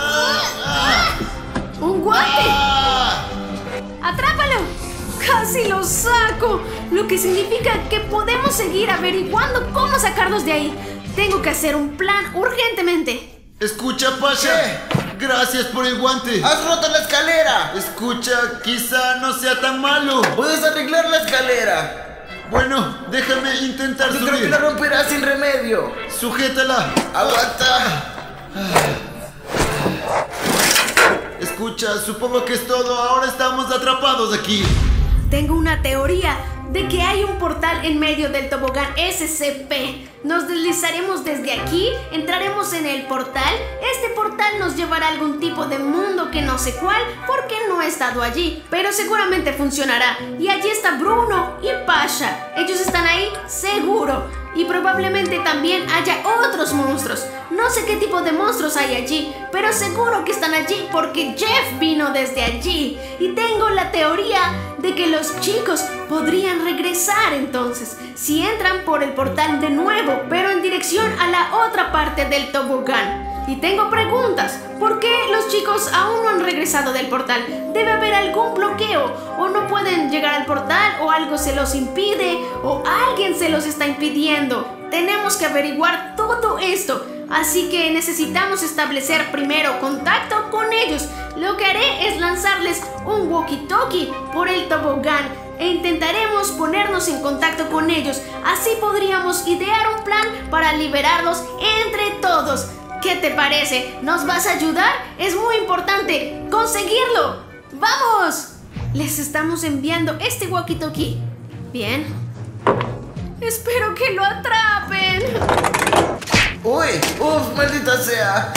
¡Un guante! ¡Atrápalo! ¡Casi lo saco! Lo que significa que podemos seguir averiguando cómo sacarnos de ahí. Tengo que hacer un plan urgentemente. Escucha, Pasha. Gracias por el guante. ¡Has roto la escalera! Escucha, quizá no sea tan malo. ¡Puedes arreglar la escalera! Bueno, déjame intentar Yo creo que subir. la romperás sin remedio. Sujétala. ¡Aguanta! Escucha, supongo que es todo. Ahora estamos atrapados aquí. Tengo una teoría de que hay un portal en medio del tobogán SCP. Nos deslizaremos desde aquí, entraremos en el portal. Este portal nos llevará a algún tipo de mundo que no sé cuál, porque no he estado allí, pero seguramente funcionará. Y allí está Bruno y Pasha. Ellos están ahí, seguro. Y probablemente también haya otros monstruos. No sé qué tipo de monstruos hay allí, pero seguro que están allí porque Jeff vino desde allí. Y tengo la teoría de que los chicos podrían regresar entonces, si entran por el portal de nuevo, pero en dirección a la otra parte del tobogán. Y tengo preguntas. ¿Por qué los chicos aún no han regresado del portal? Debe haber algún bloqueo, o no pueden llegar al portal, o algo se los impide, o alguien se los está impidiendo. Tenemos que averiguar todo esto, así que necesitamos establecer primero contacto con ellos. Lo que haré es lanzarles un walkie-talkie por el tobogán e intentaremos ponernos en contacto con ellos. Así podríamos idear un plan para liberarlos entre todos. ¿Qué te parece? ¿Nos vas a ayudar? Es muy importante conseguirlo. ¡Vamos! Les estamos enviando este walkie-talkie. Bien. Espero que lo atrapen. ¡Uy! ¡Uf! ¡Maldita sea!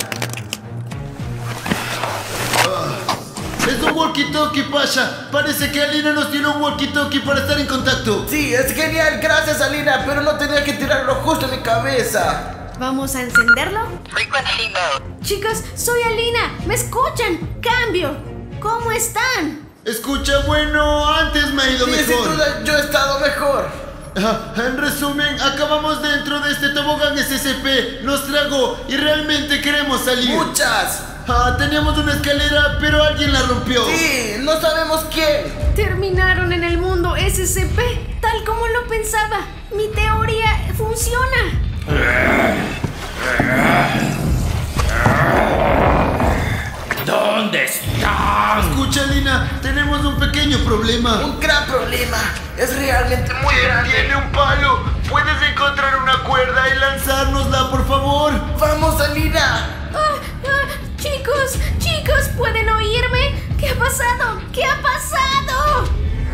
Es un walkie-talkie, Pasha. Parece que Alina nos tiró un walkie-talkie para estar en contacto. Sí, es genial. Gracias, Alina. Pero no tenía que tirarlo justo en mi cabeza. ¿Vamos a encenderlo? Chicos, soy Alina. ¿Me escuchan? Cambio. ¿Cómo están? Escucha, bueno, antes me ha ido Sí, sin mejor. duda yo he estado mejor. En resumen, acabamos dentro de este tobogán SCP. Nos tragó y realmente queremos salir. ¡Muchas! Teníamos una escalera, pero alguien la rompió. Sí, no sabemos quién. Terminaron en el mundo SCP, tal como lo pensaba. Mi teoría funciona. ¿Dónde están? Escucha, Alina, tenemos un pequeño problema. Un gran problema. Es realmente muy grande. Tiene un palo. ¿Puedes encontrar una cuerda y lanzárnosla, por favor? ¡Vamos, Alina! Chicos, ¿pueden oírme? ¿Qué ha pasado? ¿Qué ha pasado?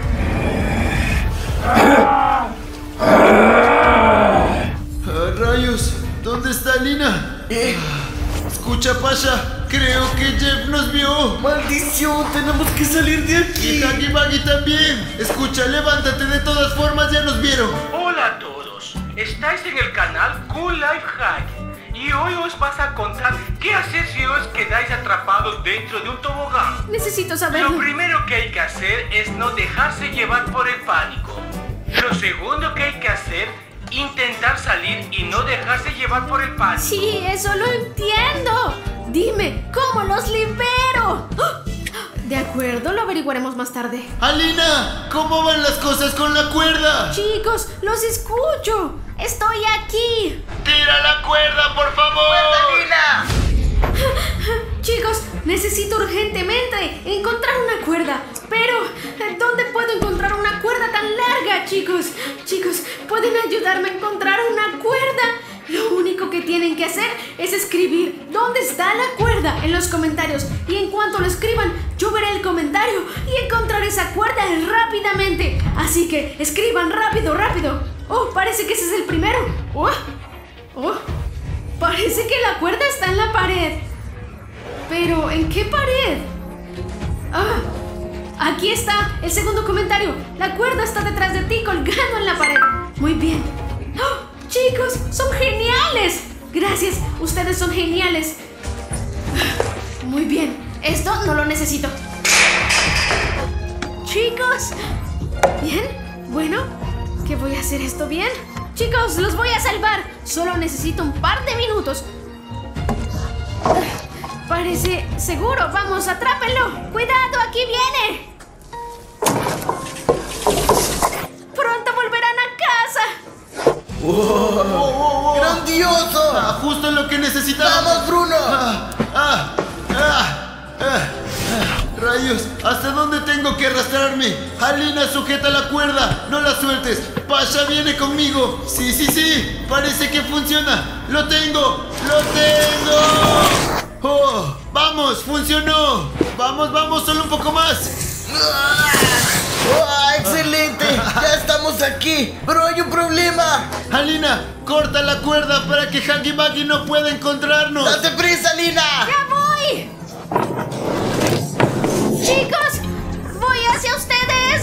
Rayos, ¿dónde está Alina? Escucha, Pasha, creo que Jeff nos vio. ¡Maldición! ¡Tenemos que salir de Y aquí! Huggy Buggy también. Escucha, levántate, de todas formas ya nos vieron. Hola a todos, estáis en el canal Cool Life Hack y hoy os vas a contar qué hacer si os quedáis atrapados dentro de un tobogán. Necesito saberlo. Lo primero que hay que hacer es no dejarse llevar por el pánico. Lo segundo que hay que hacer, intentar salir y no dejarse llevar por el pánico. Sí, eso lo entiendo. Dime, ¿cómo los libero? ¡Ah! De acuerdo, lo averiguaremos más tarde. Alina, ¿cómo van las cosas con la cuerda? Chicos, los escucho. Estoy aquí. ¡Tira la cuerda, por favor! ¡Alina! Chicos, necesito urgentemente encontrar una cuerda. Pero, ¿dónde puedo encontrar una cuerda tan larga, chicos? Chicos, ¿pueden ayudarme a encontrar una cuerda? Lo único que tienen que hacer es escribir dónde está la cuerda en los comentarios. Y en cuanto lo escriban, yo veré el comentario y encontraré esa cuerda rápidamente. Así que escriban rápido, rápido. Oh, parece que ese es el primero. Parece que la cuerda está en la pared. ¿Pero en qué pared? Aquí está el segundo comentario. La cuerda está detrás de ti, colgando en la pared. Muy bien. ¡Oh! Chicos, son geniales. Gracias, ustedes son geniales. Muy bien, esto no lo necesito. Chicos. Bien, bueno, ¿qué voy a hacer esto bien? Chicos, los voy a salvar. Solo necesito un par de minutos. Parece seguro. Vamos, atrápenlo. Cuidado, aquí viene. Pronto volverán a casa. ¡Grandioso! Justo lo que necesitábamos. ¡Vamos, Bruno! Rayos, ¿hasta dónde tengo que arrastrarme? Alina, sujeta la cuerda, no la sueltes. Pasha viene conmigo. Sí, parece que funciona. ¡Lo tengo! ¡Oh! ¡Vamos! ¡Funcionó! ¡Vamos! ¡Solo un poco más! ¡Excelente! ¡Ya estamos aquí! ¡Pero hay un problema! Alina, corta la cuerda para que Huggy Wuggy no pueda encontrarnos. ¡Date prisa, Alina! ¡Ya voy! Chicos, voy hacia ustedes.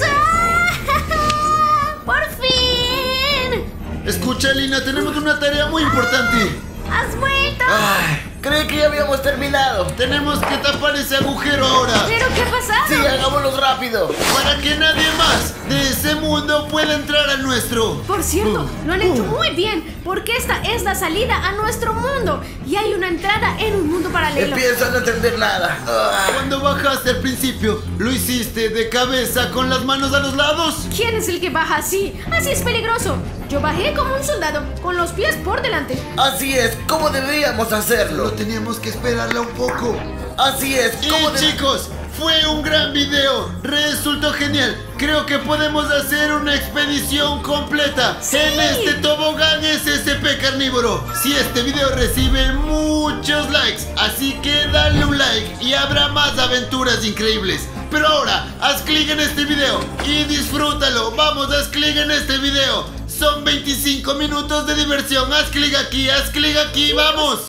¡Por fin! Escucha, Alina, tenemos una tarea muy importante. ¡Has vuelto! Creí que ya habíamos terminado. Tenemos que tapar ese agujero ahora. ¿Pero qué ha pasado? Sí, hagámoslo rápido. Para que nadie más de ese mundo pueda entrar al nuestro. Por cierto, lo han hecho muy bien, porque esta es la salida a nuestro mundo y hay una entrada en un mundo paralelo. Empiezo a no entender nada. Cuando bajaste al principio, ¿lo hiciste de cabeza con las manos a los lados? ¿Quién es el que baja así? Así es peligroso. Yo bajé como un soldado, con los pies por delante. Así es, ¿cómo deberíamos hacerlo? Teníamos que esperarla un poco. Así es, ¿cómo Chicos, fue un gran video. Resultó genial. Creo que podemos hacer una expedición completa en este tobogán SCP carnívoro. Si este video recibe muchos likes, así que dale un like y habrá más aventuras increíbles. Pero ahora, haz clic en este video y disfrútalo. Vamos, haz clic en este video. Son 25 minutos de diversión. Haz clic aquí, vamos.